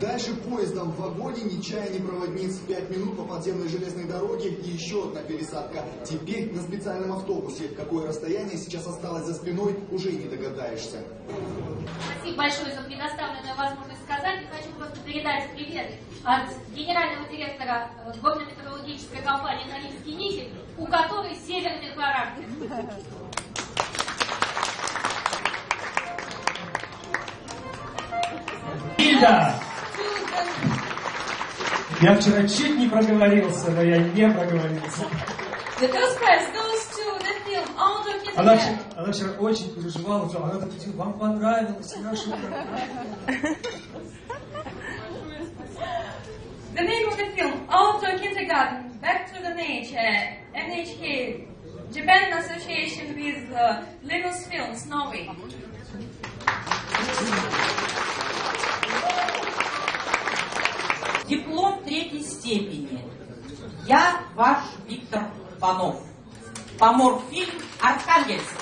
Дальше поездом в вагоне, ни чая, ни проводниц. 5 минут по подземной железной дороге и еще одна пересадка. Теперь на специальном автобусе. Какое расстояние сейчас осталось за спиной, уже и не догадаешься. Спасибо большое за предоставленную возможность сказать. И хочу просто передать привет от генерального директора горно-металлургической компании «Норильский никель», у которой северный характер. Ильда! Я вчера чуть не проговорился, но я не проговорился. Она вчера очень переживала, что она такая, вам понравилось, хорошо. The name of the film, Outdoor Kindergarten, Back to the Nature, NHK, Japan Association with Lucasfilms, Norway. Диплом 3-й степени. Я ваш Виктор Панов. Поморфильм Архангельск.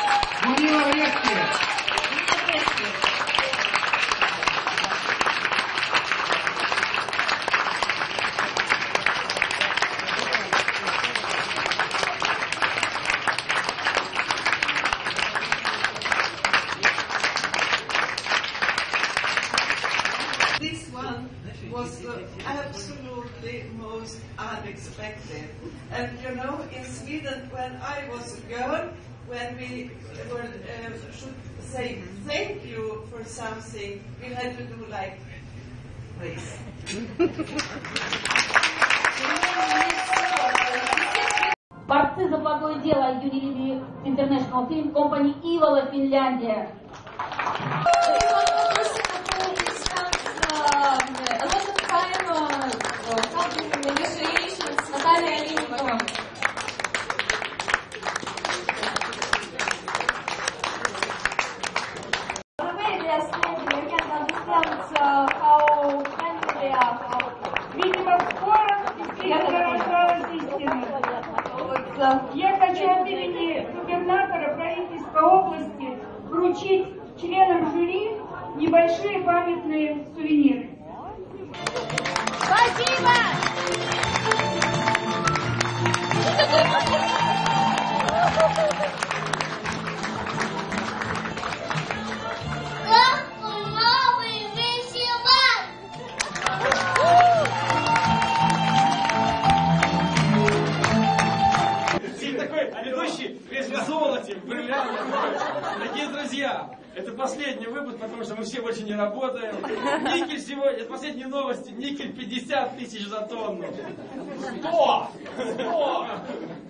This one was absolutely most unexpected. And you know, in Sweden, when I was a girl, when we should say thank you for something, we had to do like this. Борцы за благое дело Unilever International Film Company Ивола, Финляндия. Я хочу от имени губернатора правительства области вручить членам жюри небольшие памятные сувениры. Спасибо! Дорогие друзья, это последний выпуск, потому что мы все больше не работаем. Никель сегодня, это последние новости, никель 50 тысяч за тонну. 100!